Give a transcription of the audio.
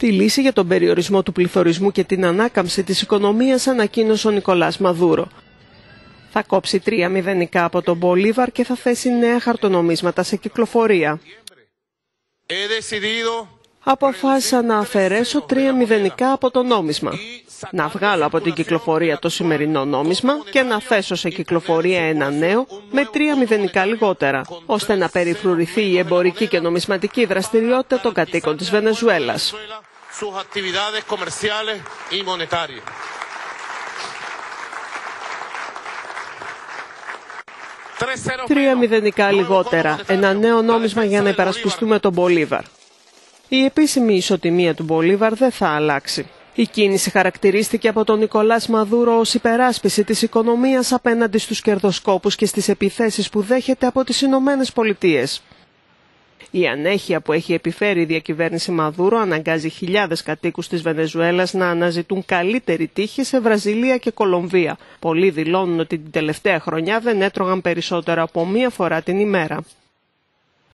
Τη λύση για τον περιορισμό του πληθωρισμού και την ανάκαμψη της οικονομίας ανακοίνωσε ο Νικολάς Μαδούρο. Θα κόψει 3 μηδενικά από τον Μπολίβαρ και θα θέσει νέα χαρτονομίσματα σε κυκλοφορία. Αποφάσισα να αφαιρέσω 3 μηδενικά από το νόμισμα, να βγάλω από την κυκλοφορία το σημερινό νόμισμα και να θέσω σε κυκλοφορία ένα νέο με 3 μηδενικά λιγότερα, ώστε να περιφρουρηθεί η εμπορική και νομισματική δραστηριότητα των κατοίκων της Βενεζουέλας. 3 μηδενικά λιγότερα, ένα νέο νόμισμα για να υπερασπιστούμε τον Μπολίβαρ. Η επίσημη ισοτιμία του Μπολίβαρ δεν θα αλλάξει. Η κίνηση χαρακτηρίστηκε από τον Νικολάς Μαδούρο ως υπεράσπιση της οικονομίας απέναντι στους κερδοσκόπους και στις επιθέσεις που δέχεται από τις Ηνωμένες Πολιτείες. Η ανέχεια που έχει επιφέρει η διακυβέρνηση Μαδούρο αναγκάζει χιλιάδες κατοίκους της Βενεζουέλας να αναζητούν καλύτερη τύχη σε Βραζιλία και Κολομβία. Πολλοί δηλώνουν ότι την τελευταία χρονιά δεν έτρωγαν περισσότερο από 1 φορά την ημέρα.